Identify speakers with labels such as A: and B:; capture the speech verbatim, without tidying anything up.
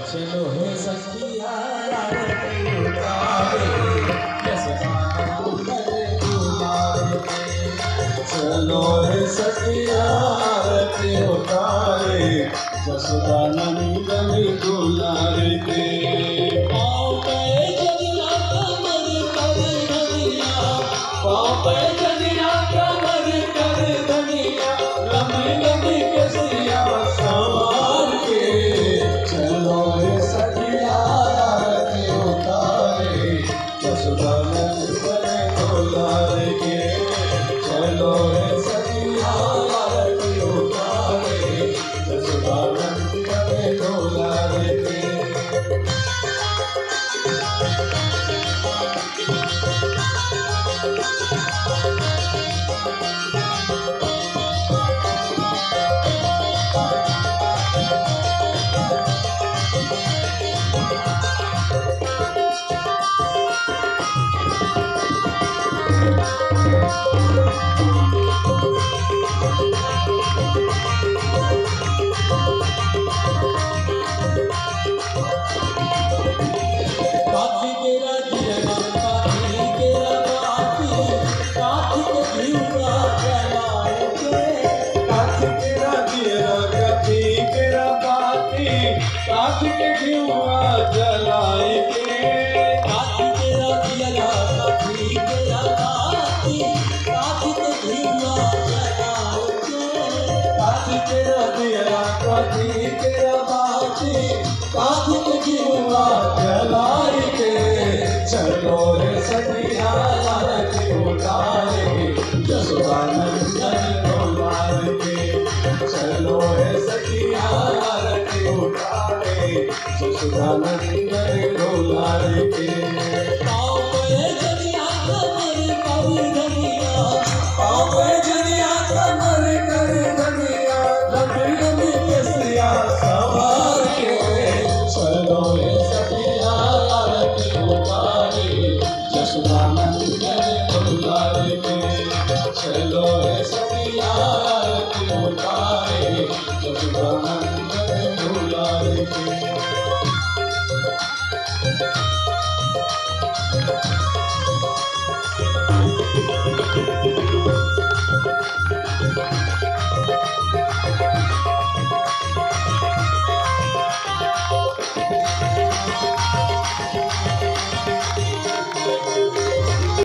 A: चलो हे सखिया आरती उतारे यशोदा दुलारे चलो हे सखिया आरती उतारे यशोदा नंदन दुलारे के पाँव पे जनिया कमर कर धनिया पाँव पे जनिया कमर कर धनिया लम्बी लम्बी केसिया सवार के चलो हे सखिया आरती उतारे यशोदा नंदन दुलारे के चलो हे सखिया आरती उतारे यशोदा नंदन दुलारे के काठी के घिउआ जलाए के काठी तेरा दिया काठी तेरा बाती काठी के घिउआ जलाए के काठी तेरा दिया काठी तेरा बाती काठी के घिउआ जलाए के चलो रे सखिया आरती उतारे यशोदा नंदन दुलारे के चलो रे सखिया आरती उतारे यशोदा नंदन दुलारे के पाँव पे जनिया कमर कर धनिया पाँव पे जनिया कमर कर धनिया लम्बी लम्बी केसिया सवार के चलो रे सखिया आरती उतारे यशोदा नंदन दुलारे के चलो रे सखिया आरती उतारे यशोदा नंदन दुलारे के